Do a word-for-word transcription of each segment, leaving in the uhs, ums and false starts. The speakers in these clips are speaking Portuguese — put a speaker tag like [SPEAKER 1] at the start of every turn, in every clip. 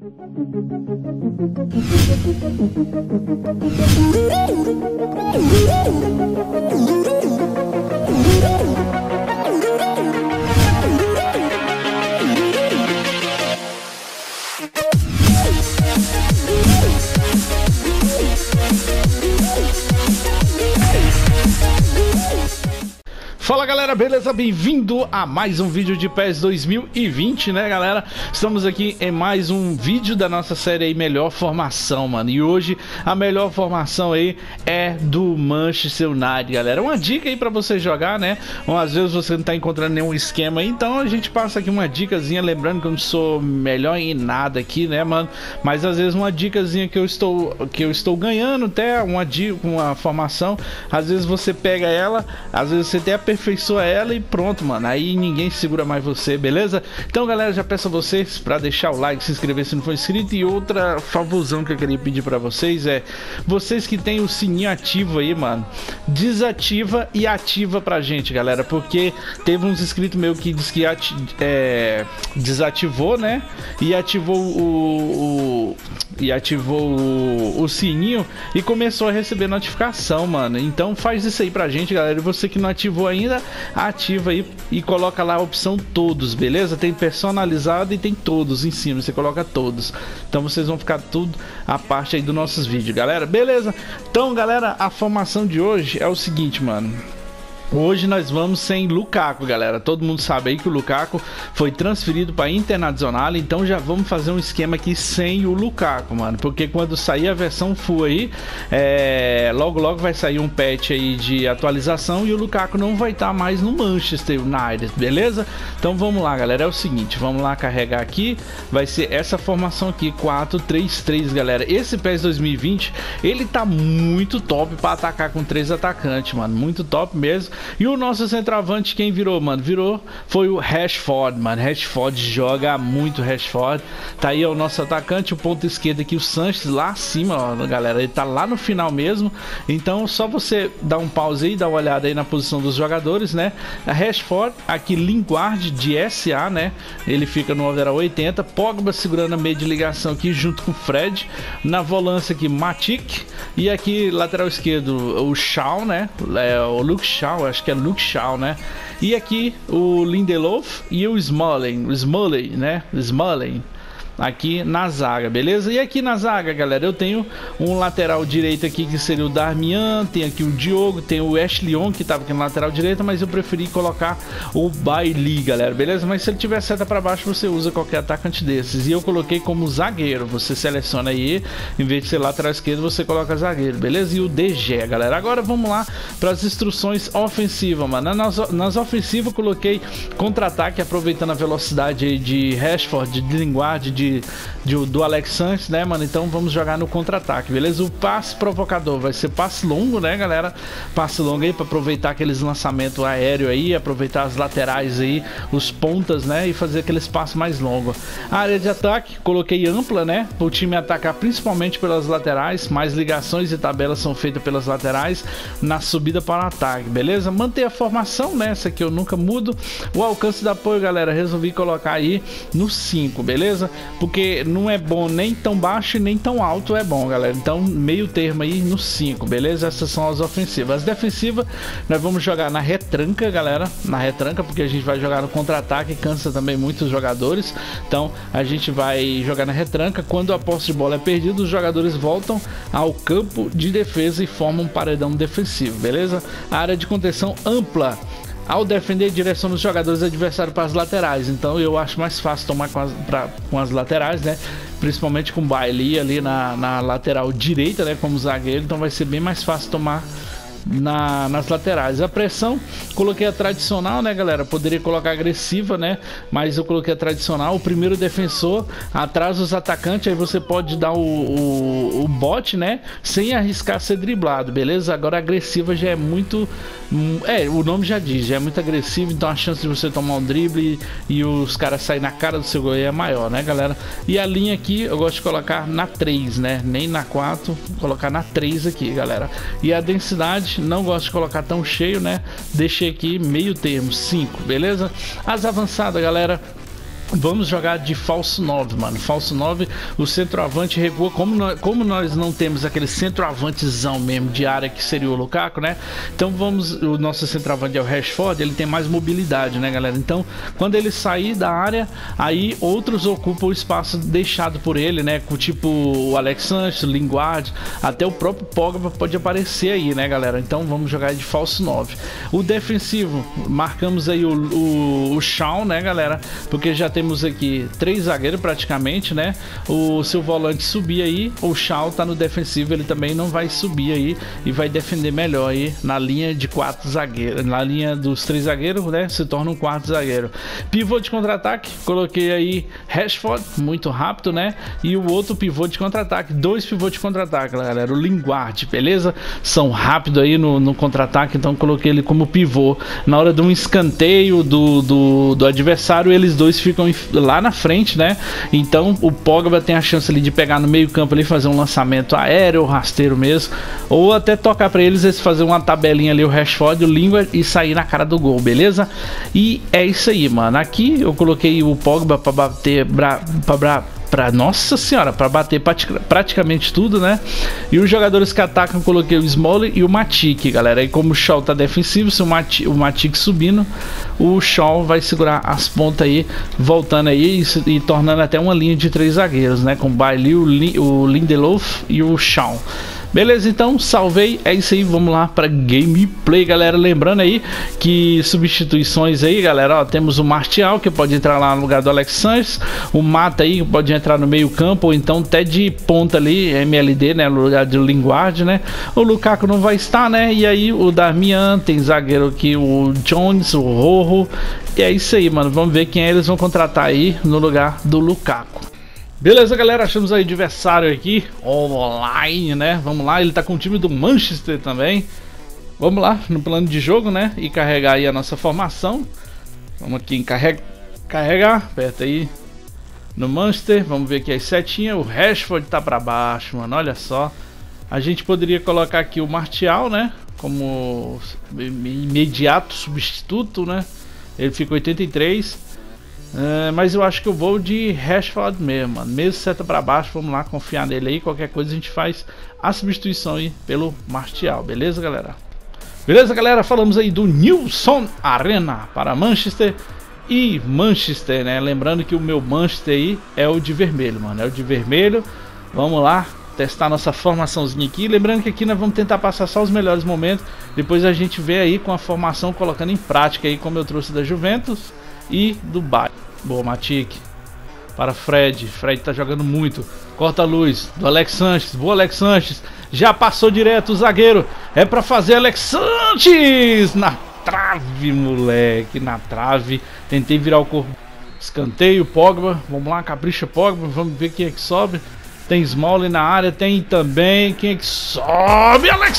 [SPEAKER 1] Fala galera, beleza? Bem-vindo a mais um vídeo de PES dois mil e vinte, né galera? Estamos aqui em mais um vídeo da nossa série aí Melhor Formação, mano. E hoje a melhor formação aí é do Manchester United, galera. Uma dica aí pra você jogar, né? Ou às vezes você não tá encontrando nenhum esquema aí, então a gente passa aqui uma dicasinha, lembrando que eu não sou melhor em nada aqui, né, mano? Mas às vezes uma dicasinha que eu estou, que eu estou ganhando até uma dica, uma formação, às vezes você pega ela, às vezes você até aperfeiçoa ela e pronto, mano, aí ninguém segura mais você, beleza? Então galera, já peço a vocês para deixar o like, se inscrever se não for inscrito. E outra favorzão que eu queria pedir para vocês é, vocês que tem o sininho ativo aí, mano, desativa e ativa pra gente, galera, porque teve uns inscritos meu que diz que é, desativou, né, e ativou o, o e ativou o, o sininho e começou a receber notificação, mano. Então faz isso aí pra gente, galera. E você que não ativou ainda, ativa aí e coloca lá a opção todos, beleza? Tem personalizado e tem todos em cima, você coloca todos. Então vocês vão ficar tudo a parte aí dos nossos vídeos, galera, beleza? Então galera, a formação de hoje é o seguinte, mano. Hoje nós vamos sem Lukaku, galera. Todo mundo sabe aí que o Lukaku foi transferido para Internacional, então já vamos fazer um esquema aqui sem o Lukaku, mano. Porque quando sair a versão full aí, é... logo logo vai sair um patch aí de atualização e o Lukaku não vai estar tá mais no Manchester United, beleza? Então vamos lá, galera. É o seguinte, vamos lá carregar aqui. Vai ser essa formação aqui, quatro três três, galera. Esse PES dois mil e vinte, ele tá muito top para atacar com três atacantes, mano. Muito top mesmo. E o nosso centroavante, quem virou, mano? Virou, foi o Rashford, mano. Rashford joga muito, Rashford. Tá aí o nosso atacante, o ponto esquerdo aqui, o Sanches, lá acima, ó, galera. Ele tá lá no final mesmo. Então, só você dar um pause aí, dar uma olhada aí na posição dos jogadores, né? A Rashford, aqui, Lingard de S A, né? Ele fica no overall oitenta. Pogba segurando a meia de ligação aqui, junto com o Fred. Na volância aqui, Matic. E aqui, lateral esquerdo, o Shaw, né? É, o Luke Shaw, acho que é Luke Shaw, né? E aqui o Lindelof e o Smalling, o Smalling, né? Smalling aqui na zaga, beleza? E aqui na zaga, galera, eu tenho um lateral direito aqui que seria o Darmian, tem aqui o Diogo, tem o Ashley Young que tava aqui na lateral direita, mas eu preferi colocar o Bailey, galera, beleza? Mas se ele tiver seta para baixo, você usa qualquer atacante desses. E eu coloquei como zagueiro, você seleciona aí, em vez de ser lateral esquerdo, você coloca zagueiro, beleza? E o D G, galera. Agora vamos lá para as instruções ofensivas, mano. Nas, nas ofensivas eu coloquei contra-ataque, aproveitando a velocidade aí de Rashford, de Lingard, de De, de, do Alex Sanches, né, mano? Então vamos jogar no contra-ataque, beleza? O passe provocador vai ser passe longo, né, galera? Passe longo aí para aproveitar aqueles lançamentos aéreos aí, aproveitar as laterais aí, os pontas, né? E fazer aquele espaço mais longo. A área de ataque, coloquei ampla, né? Para o time atacar principalmente pelas laterais, mais ligações e tabelas são feitas pelas laterais na subida para o ataque, beleza? Manter a formação, né? Essa aqui eu nunca mudo. O alcance de apoio, galera, resolvi colocar aí no cinco, beleza? Porque não é bom nem tão baixo e nem tão alto é bom, galera. Então meio termo aí no cinco, beleza? Essas são as ofensivas. As defensivas nós vamos jogar na retranca, galera. Na retranca, porque a gente vai jogar no contra-ataque, cansa também muitos jogadores. Então a gente vai jogar na retranca. Quando a posse de bola é perdida, os jogadores voltam ao campo de defesa e formam um paredão defensivo, beleza? A área de contenção ampla. Ao defender, direciona os jogadores adversários para as laterais. Então eu acho mais fácil tomar com as, pra, com as laterais, né? Principalmente com o Bailey ali na, na lateral direita, né? Como zagueiro. Então vai ser bem mais fácil tomar na, nas laterais. A pressão, coloquei a tradicional, né, galera? Poderia colocar agressiva, né? Mas eu coloquei a tradicional. O primeiro defensor atrás dos atacantes, aí você pode dar o, o, o bote, né? Sem arriscar ser driblado, beleza? Agora a agressiva já é muito... É, o nome já diz, já é muito agressivo, então a chance de você tomar um drible e, e os caras saírem na cara do seu gol é maior, né, galera? E a linha aqui eu gosto de colocar na três, né? Nem na quatro, colocar na três aqui, galera. E a densidade, não gosto de colocar tão cheio, né? Deixei aqui meio termo, cinco, beleza? As avançadas, galera, Vamos jogar de falso nove, mano. Falso nove, o centroavante recua. Como nós, como nós não temos aquele centroavantezão mesmo de área que seria o Lukaku, né? Então vamos. O nosso centroavante é o Rashford, ele tem mais mobilidade, né, galera? Então, quando ele sair da área, aí outros ocupam o espaço deixado por ele, né? Com tipo o Alex Sanches, o Lingard, até o próprio Pogba pode aparecer aí, né, galera? Então vamos jogar de falso nove. O defensivo, marcamos aí o, o, o Shaw, né, galera? Porque já temos aqui três zagueiros praticamente, né? O seu volante subir aí, o Shaw tá no defensivo, ele também não vai subir aí e vai defender melhor aí na linha de quatro zagueiros, na linha dos três zagueiros, né? Se torna um quarto zagueiro. Pivô de contra-ataque, coloquei aí Rashford, muito rápido, né? E o outro pivô de contra-ataque, dois pivôs de contra-ataque, galera, o Lingard, beleza? São rápidos aí no, no contra-ataque, então coloquei ele como pivô. Na hora de um escanteio do, do, do adversário, eles dois ficam lá na frente, né? Então o Pogba tem a chance ali de pegar no meio campo ali, fazer um lançamento aéreo, rasteiro mesmo, ou até tocar para eles, eles fazer uma tabelinha ali, o Rashford, o Lingard, e sair na cara do gol, beleza? E é isso aí, mano. Aqui eu coloquei o Pogba para bater bra, pra, bra, pra, nossa senhora, para bater praticamente tudo, né? E os jogadores que atacam, coloquei o Smalling e o Matip, galera. E como o Shaw tá defensivo, se o Matip, o Matip subindo, o Shaw vai segurar as pontas aí, voltando aí e, e tornando até uma linha de três zagueiros, né? Com o Bailey, o, Lin, o Lindelof e o Shaw. Beleza, então salvei, é isso aí, vamos lá para gameplay, galera. Lembrando aí que substituições aí, galera, ó, temos o Martial, que pode entrar lá no lugar do Alex Sanches, o Mata aí, que pode entrar no meio campo, ou então até de ponta ali, M L D, né, no lugar de Lingard, né. O Lukaku não vai estar, né, e aí o Darmian, tem zagueiro aqui, o Jones, o Rojo, e é isso aí, mano, vamos ver quem eles vão contratar aí no lugar do Lukaku. Beleza, galera, achamos aí adversário aqui online, né? Vamos lá, ele tá com o time do Manchester também. Vamos lá, no plano de jogo, né? E carregar aí a nossa formação. Vamos aqui em carreg... carregar, aperta aí no Manchester. Vamos ver aqui as setinhas. O Rashford tá pra baixo, mano, olha só. A gente poderia colocar aqui o Martial, né? Como imediato substituto, né? Ele fica oitenta e três. Uh, mas eu acho que eu vou de Rashford mesmo, mano. Mesmo seta pra baixo, vamos lá confiar nele aí. Qualquer coisa a gente faz a substituição aí pelo Martial, beleza, galera? Beleza, galera? Falamos aí do Nilson Arena para Manchester e Manchester, né? Lembrando que o meu Manchester aí é o de vermelho, mano. É o de vermelho. Vamos lá testar nossa formaçãozinha aqui. Lembrando que aqui nós vamos tentar passar só os melhores momentos. Depois a gente vê aí com a formação colocando em prática aí, como eu trouxe da Juventus e do Bayern. Boa, Matip para Fred. Fred tá jogando muito. Corta a luz do Alex Sanches. Boa, Alex Sanches. Já passou direto o zagueiro. É pra fazer Alex Sanches. Na trave, moleque. Na trave. Tentei virar o corpo. Escanteio, Pogba. Vamos lá, capricha Pogba. Vamos ver quem é que sobe. Tem Smalling na área. Tem também. Quem é que sobe? Alex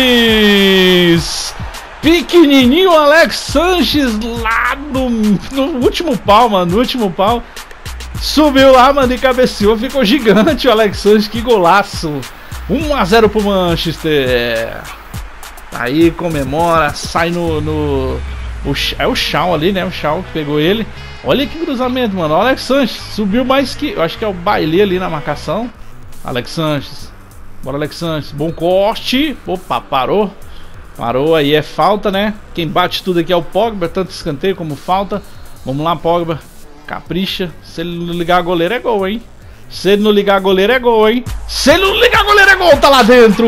[SPEAKER 1] Sanches. Pequenininho Alex Sanches lá no, no último pau, mano, no último pau. Subiu lá, mano, e cabeceou, ficou gigante o Alex Sanches, que golaço. um a zero pro Manchester. Aí comemora, sai no... no o, é o Shaw ali, né, o Shaw que pegou ele. Olha que cruzamento, mano, o Alex Sanches subiu mais que... Eu acho que é o Bailey ali na marcação. Alex Sanches. Bora, Alex Sanches, bom corte. Opa, parou. Parou, aí é falta, né? Quem bate tudo aqui é o Pogba, tanto escanteio como falta. Vamos lá, Pogba. Capricha. Se ele não ligar a goleira é gol, hein? Se ele não ligar a goleira é gol, hein? Se ele não ligar a goleira é gol, tá lá dentro!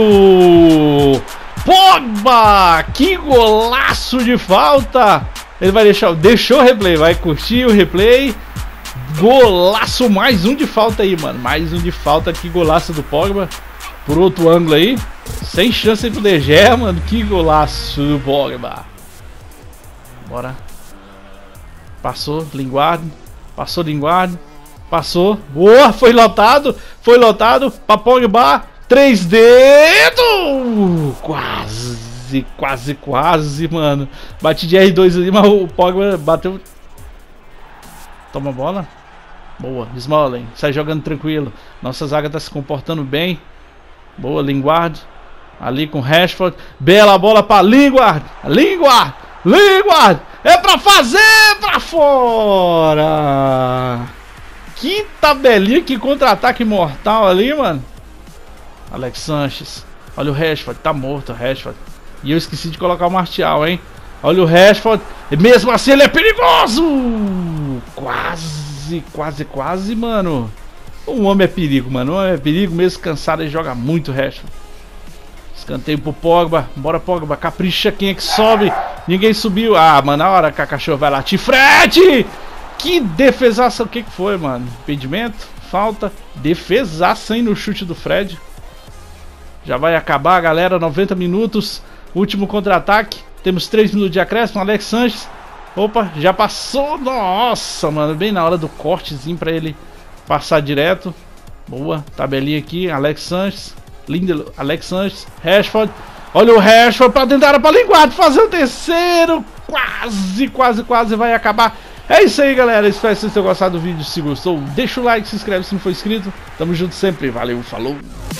[SPEAKER 1] Pogba! Que golaço de falta! Ele vai deixar... Deixou o replay, vai curtir o replay. Golaço, mais um de falta aí, mano. Mais um de falta, que golaço do Pogba. Por outro ângulo aí. Sem chance pro De Gea, mano. Que golaço do Pogba. Bora. Passou, Lingard. Passou, Lingard. Passou. Boa, foi lotado. Foi lotado. Pra Pogba. Três dedos. Quase, quase, quase, mano. Bati de R dois ali, mas o Pogba bateu. Toma a bola. Boa, Smalling. Sai jogando tranquilo. Nossa zaga tá se comportando bem. Boa, Lingard. Ali com Rashford. Bela bola para Lingard. Lingard. Lingard. É pra fazer pra fora. Que tabelinha, que contra-ataque mortal ali, mano. Alex Sanches. Olha o Rashford, tá morto o Rashford. E eu esqueci de colocar o Martial, hein. Olha o Rashford. E mesmo assim ele é perigoso. Quase, quase, quase, mano. O homem é perigo, mano. O homem é perigo, mesmo cansado, ele joga muito o Rashford. Escanteio pro Pogba. Bora, Pogba. Capricha, quem é que sobe? Ninguém subiu. Ah, mano, na hora que a cachorro vai latir. Fred! Que defesaça. O que que foi, mano? Impedimento? Falta. Defesaça, hein, no chute do Fred. Já vai acabar, galera. noventa minutos. Último contra-ataque. Temos três minutos de acréscimo. Alex Sanches. Opa, já passou. Nossa, mano. Bem na hora do cortezinho pra ele passar direto. Boa. Tabelinha aqui. Alex Sanches. Lindo. Alex Sanches. Rashford. Olha o Rashford pra dentro da área pra linguado. Fazer o terceiro. Quase, quase, quase vai acabar. É isso aí, galera. Espero que vocês tenham gostado do vídeo. Se gostou, deixa o like, se inscreve se não for inscrito. Tamo junto sempre. Valeu, falou.